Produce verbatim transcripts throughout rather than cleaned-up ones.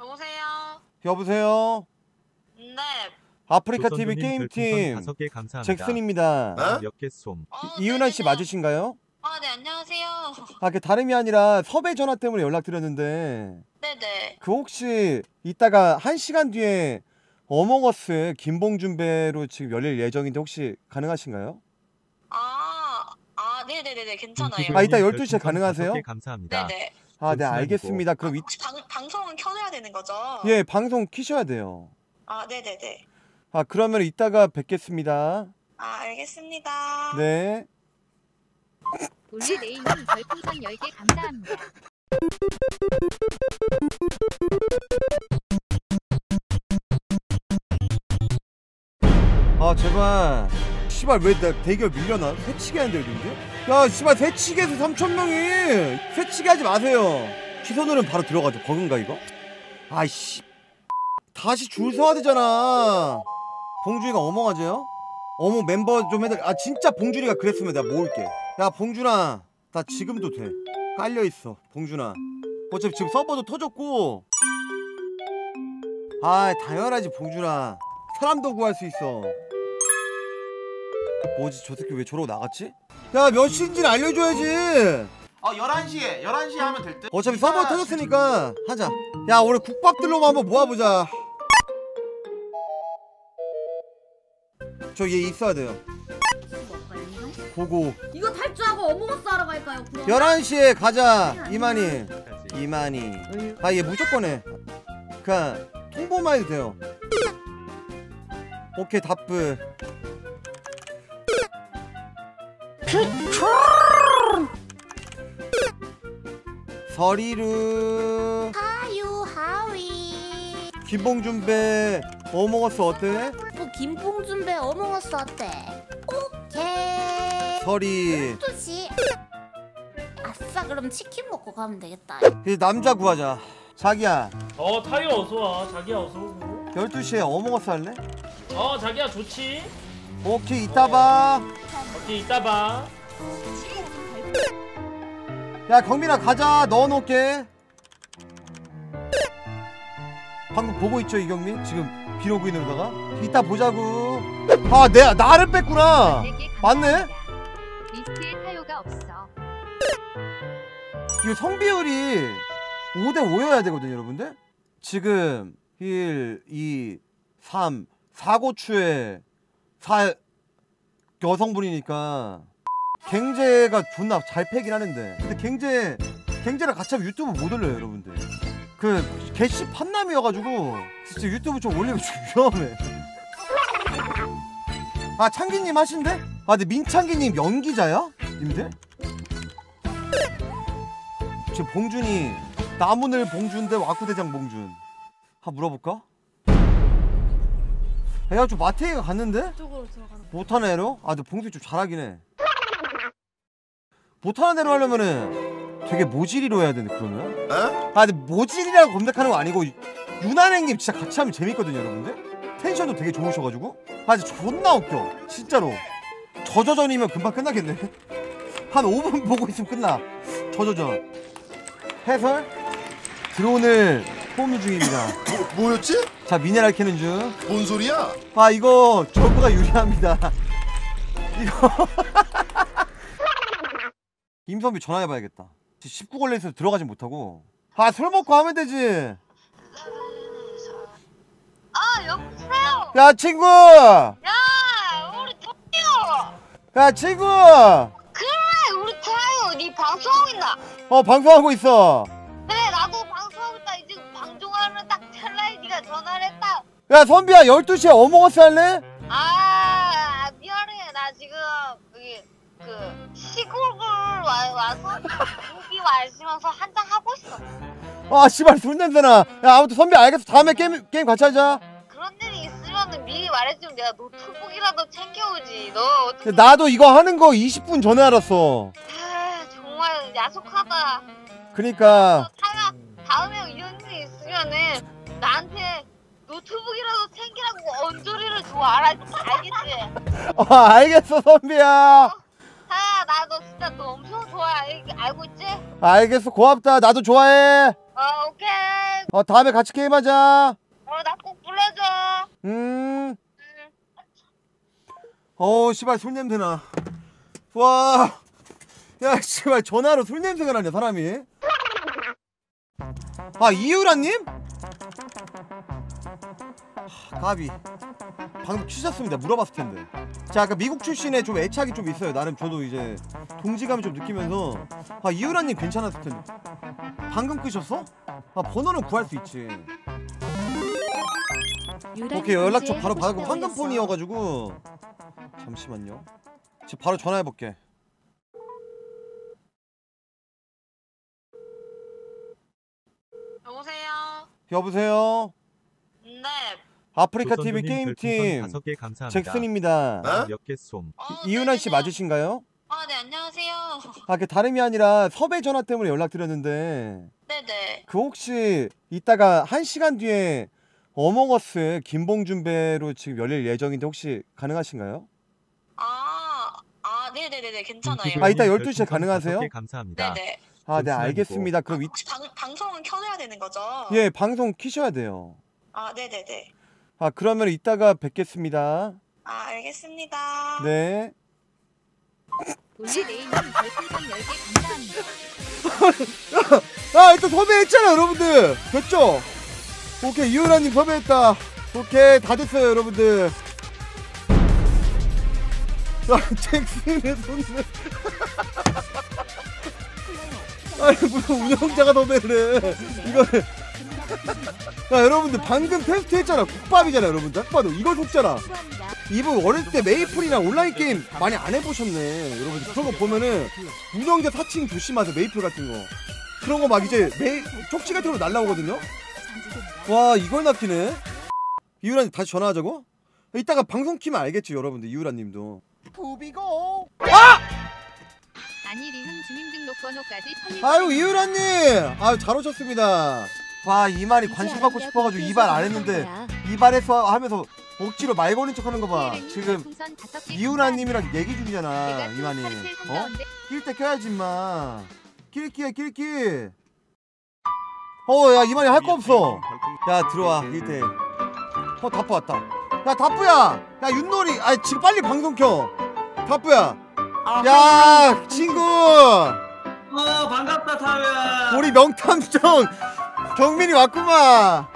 여보세요? 여보세요? 네. 아프리카티비 게임팀 잭슨입니다. 어? 몇 개 쏨. 어, 이윤아씨 네네네. 맞으신가요? 아, 네, 안녕하세요. 아, 그 다름이 아니라 섭외 전화 때문에 연락드렸는데 네네. 그 혹시 이따가 한 시간 뒤에 어몽어스 김봉준 배로 지금 열릴 예정인데 혹시 가능하신가요? 아, 아, 네네네네, 괜찮아요. 아, 이따 열두 시에 가능하세요? 감사합니다. 네네. 아, 네, 알겠습니다. 그럼 이... 혹시 방, 방송은 켜놔야 되는 거죠? 예, 방송 키셔야 돼요. 아, 네네네. 아, 그러면 이따가 뵙겠습니다. 아, 알겠습니다. 네. 올리레이님 별풍선 열 개 감사합니다. 아, 제발. 씨발, 왜 나 대결 밀려나? 새치기 하는데, 여기인데? 야, 씨발, 새치기에서 삼천 명이! 새치기 하지 마세요. 시선으로는 바로 들어가죠. 버그인가, 이거? 아이씨. 다시 줄 서야 되잖아. 봉준이가 어멍하재요? 어머, 멤버 좀 해달. 아, 진짜 봉준이가 그랬으면 내가 모을게. 야, 봉준아. 나 지금도 돼. 깔려있어, 봉준아. 어차피 지금 서버도 터졌고. 아, 당연하지, 봉준아. 사람도 구할 수 있어. 뭐지, 저 새끼 왜 저러고 나갔지? 야, 몇 시인지는 알려줘야지. 어 열한 시에 열한 시에 하면 될 듯. 어차피 서버 터졌으니까 하자. 야, 우리 국밥들로만 한번 모아보자. 저 얘 있어야 돼요. 보고 이거 탈주하고 어몽어스 하러 갈까요? 그럼? 열한 시에 가자. 이만희 이만희. 아, 얘 무조건 해. 그냥 통보만 해도 돼요. 오케이, 답부. 서리르 하유 하위. 김봉준 배 어몽어스 어때? 뭐 김봉준 배 어몽어스 어때? 오케이. 서리 열두 시. 아싸, 그럼 치킨 먹고 가면 되겠다. 이제 남자 구하자. 자기야, 어 타이어 어서와. 자기야 어서오고. 열두 시에 어몽어스 할래? 어 자기야 좋지. 오케이, 이따 봐. 오케이 이따 봐. 야, 경민아 가자. 넣어놓을게. 방금 보고 있죠, 이경민? 지금 비 오고 있는 거다가. 이따 보자고. 아, 내 나를 뺐구나. 맞네? 리스트에 타요가 없어. 이거 성비율이 오 대 오여야 되거든요, 여러분들. 지금 일, 이, 삼, 사고추에 사 여성분이니까 갱제가 존나 잘 패긴 하는데, 근데 갱제 갱제랑 같이 하면 유튜브 못 올려요, 여러분들. 그 개씨 판남이어가지고 진짜 유튜브 좀 올리면 좀 위험해. 아, 창기님 하신대? 아, 근데 민창기님 연기자야? 님들? 지금 봉준이 나무늘 봉준 대 와꾸대장 봉준. 한 물어볼까? 야, 좀 마태이가 갔는데? 쪽으로 들어가는. 못하는 애로? 아, 근데 봉준이 좀 잘하긴 해. 못하는 애로 하려면은 되게 모질이로 해야 되는데, 그러면? 어? 아, 근데 모질이라고 검색하는 거 아니고 유난행님 진짜 같이 하면 재밌거든요, 여러분들. 텐션도 되게 좋으셔가지고. 아, 진짜 존나 웃겨, 진짜로. 저저전이면 금방 끝나겠네. 한 오 분 보고 있으면 끝나. 저저전 해설 드론을 포무 중입니다. 뭐, 뭐였지? 자, 미네랄 캐는 중. 뭔 소리야? 아, 이거 저거가 유리합니다. 이거 임선비 전화해봐야겠다. 십구 걸려있어서 들어가진 못하고. 아, 술 먹고 하면 되지. 아, 여보세요? 야, 친구! 야, 우리 타요! 야, 친구! 그래, 우리 타요! 니 방송하고 있나? 어, 방송하고 있어. 그래, 나도 방송하고 있다. 이제 방송하는 딱 찰나에 니가 전화를 했다. 야, 선비야, 열두 시에 어몽어스 할래? 아, 미안해. 나 지금 여기 그 시골을 와, 와서 고기 마시면서 한잔 하고 있어. 아, 씨발, 술 냄새나. 야, 아무튼 선비 알겠어. 다음에 게임, 게임 같이 하자. 그런 일이 있으면 미리 말해주면 내가 노트북이라도 챙겨오지. 너 어떻게? 나도 이거 하는 거 이십 분 전에 알았어. 아, 정말 야속하다. 그니까. 타야 다음에 이런 일이 있으면은 나한테 노트북이라도 챙기라고 언저리를 줘. 알아? 알겠지? 어, 알겠어, 선비야. 타야, 나 너 진짜 너 엄청 좋아해. 알, 알고 있지? 알겠어, 고맙다. 나도 좋아해. 어, 어 오케이. 어 다음에 같이 게임하자. 어 나 꼭 불러줘. 음. 응. 어 씨발 술 냄새나. 와. 야 씨발 전화로 술 냄새가 나냐 사람이. 아 이유라님? 하, 가비. 방금 키셨습니다. 물어봤을 텐데. 자 아까 미국 출신에 좀 애착이 좀 있어요. 나름 저도 이제 동지감을 좀 느끼면서 아 이유라님 괜찮았을 텐데. 방금 끄셨어? 아 번호는 구할 수 있지. 오케이 연락처 바로 받았고 황금폰이어가지고 잠시만요. 지금 바로 전화해볼게. 여보세요. 여보세요. 네. 아프리카 티비 게임팀 잭슨입니다. 어? 몇개 쏨. 어, 이윤아 씨 네네네. 맞으신가요? 아, 네, 안녕하세요. 아, 그 다름이 아니라 섭외 전화 때문에 연락드렸는데 네네. 그 혹시 이따가 한 시간 뒤에 어몽어스 김봉준배로 지금 열릴 예정인데 혹시 가능하신가요? 아, 아, 네네네네, 괜찮아요. 아, 이따 열두 시에 가능하세요? 감사합니다. 네네. 아, 네 알겠습니다. 그럼 이, 혹시 방, 방송은 켜놔야 되는 거죠? 예 방송 키셔야 돼요. 아, 네네네. 아 그러면 이따가 뵙겠습니다. 아, 알겠습니다. 네. 올리데이님 별풍선 열 개 감사합니다. 아 일단 섭외했잖아 여러분들. 됐죠? 오케이 이윤아님 섭외했다. 오케이 다 됐어요 여러분들. 아 잭슨의 손을 아니 무슨 운영자가 섭외를 해 이거를. 야 여러분들 방금 테스트 했잖아. 국밥이잖아 여러분들. 딱 봐도 이걸 속잖아. 이분 어릴 때 메이플이랑 온라인 게임 많이 안 해보셨네 여러분들. 그런 거 보면은 운영자 사칭 조심하세요. 메이플 같은 거 그런 거 막 이제 메이 쪽지 같은 거 날라오거든요. 와 이걸 낚이네. 이유라님 다시 전화하자고? 이따가 방송 키면 알겠지 여러분들. 이유라님도 부비고. 아니 리흥 주민등록번호까지 털리고 아유 이유라님 아유 잘 오셨습니다. 와 이만이 관심 받고 싶어가지고 이발 안 했는데 이발했어 하면서 억지로 말 거는 척하는 거 봐. 지금 이유라님이랑 얘기 중이잖아 이만이. 어? 낄 때 껴야지 임마. 낄끼야 낄끼. 어 야 이만이 할 거 없어. 야 들어와 일대. 어 다뿌 왔다. 야 다뿌야. 야 윷놀이. 아 지금 빨리 방송 켜. 다뿌야. 야 친구. 어 반갑다 타요야. 우리 명탐정 경민이 왔구만.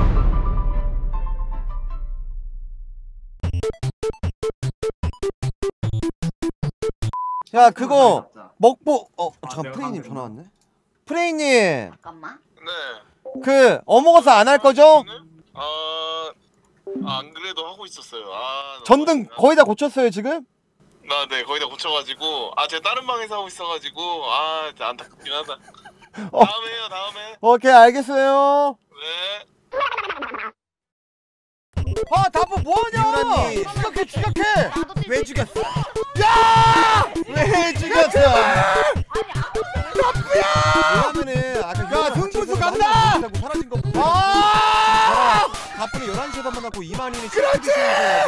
야 그거 먹보. 어 잠깐 프레이님 전화 왔네. 프레이님 잠깐만. 네. 그 어몽어스 안 할 거죠? 아, 아, 안 그래도 하고 있었어요. 아, 너무 전등 아쉽네. 거의 다 고쳤어요 지금? 나, 네, 거의 다 고쳐가지고. 아, 제가 다른 방에서 하고 있어가지고. 아, 진짜 안타깝긴 하다. 어. 다음에 해요, 다음에. 오케이 알겠어요. 네. 아 다뿌 뭐하냐? 이유라님. 추격해 추격해. 왜 죽였어? 왜 죽였어? 왜냐면은 아까 야 승부수 간다. 사라진 거. 아! 다뿌는 열한 시에 만났고 이만희는 그렇지.